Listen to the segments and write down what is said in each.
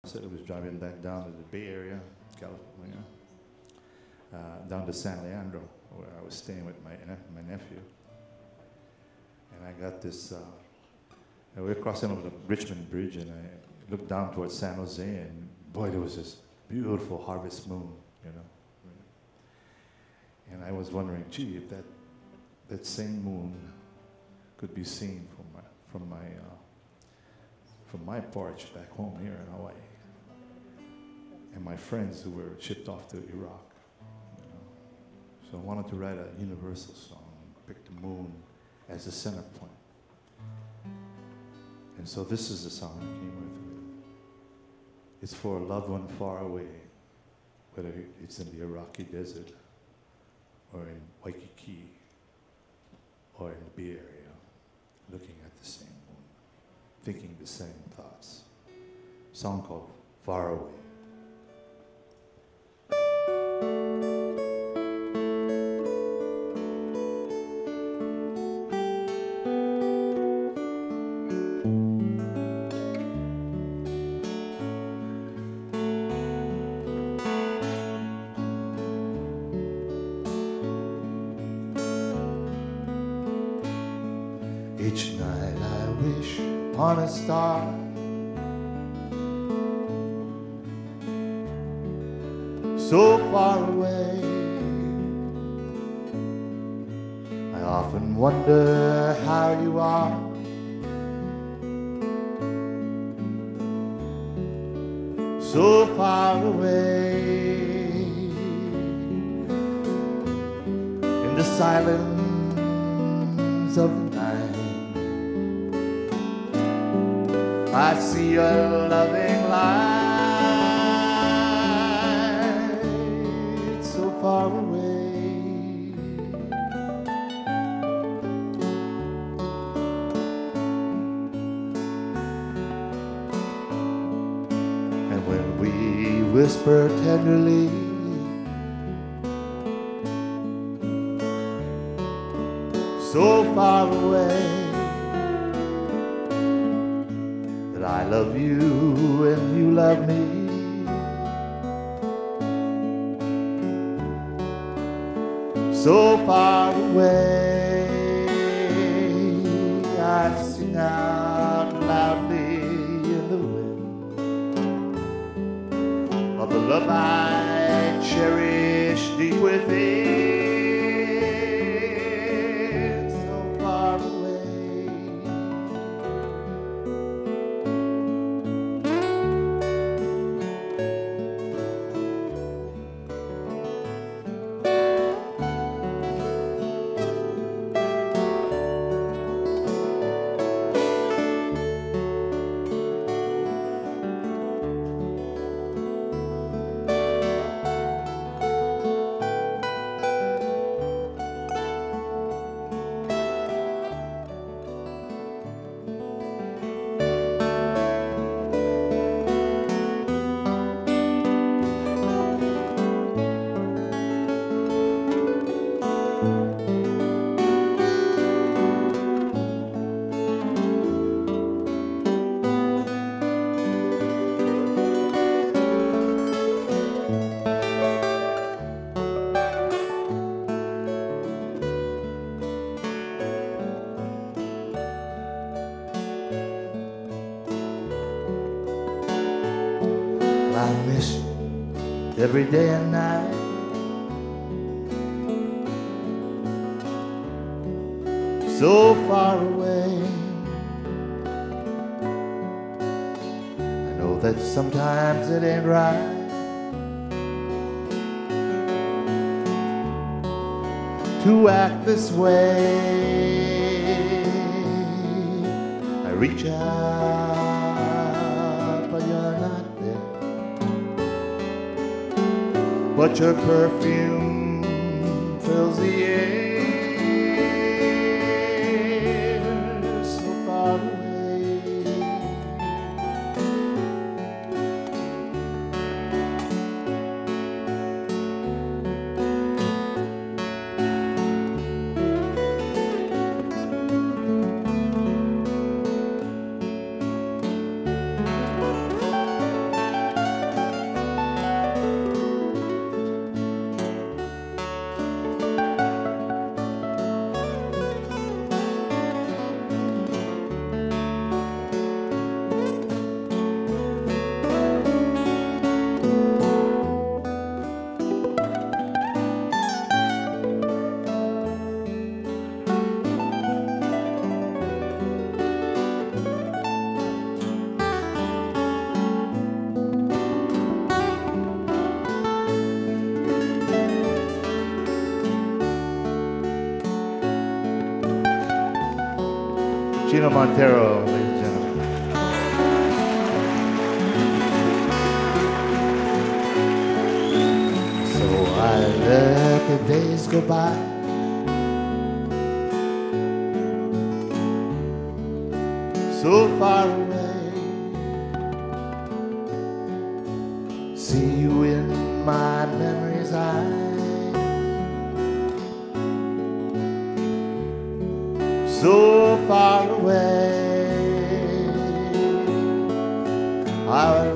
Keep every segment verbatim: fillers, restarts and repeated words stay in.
said I was driving back down to the Bay Area, California, uh, down to San Leandro, where I was staying with my, ne my nephew. And I got this, uh, we were crossing over the Richmond Bridge, and I looked down towards San Jose, and boy, there was this beautiful harvest moon, you know. And I was wondering, gee, if that, that same moon could be seen from my, from my, uh, from my porch back home here in Hawaii, and my friends who were shipped off to Iraq. You know. So I wanted to write a universal song, pick the moon as the center point. And so this is the song I came with. It's for a loved one far away, whether it's in the Iraqi desert, or in Waikiki, or in the Bay Area, looking at the same moon, thinking the same thoughts. A song called Far Away. Each night I wish upon a star, so far away. I often wonder how you are, so far away. In the silence of the night, I see your loving light so far away. And when we whisper tenderly, so far away, I love you and you love me, so far away. I sing out loudly in the wind of the love I cherish deep within. I miss you every day and night. So far away. I know that sometimes it ain't right to act this way. I reach out, but you're not there. But your perfume fills the air so far away. Chino Montero, ladies and gentlemen. So I let the days go by, so far away. See you in my memory's eyes, so far away. Our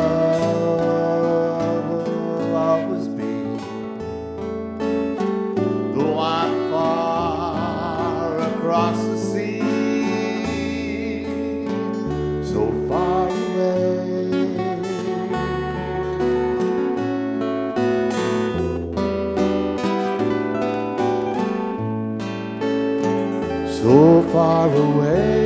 love will always be, though I'm far across the sea, so far away. So far away.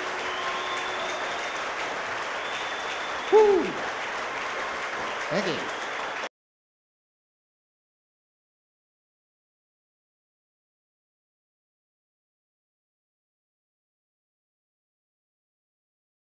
Woo. Thank you.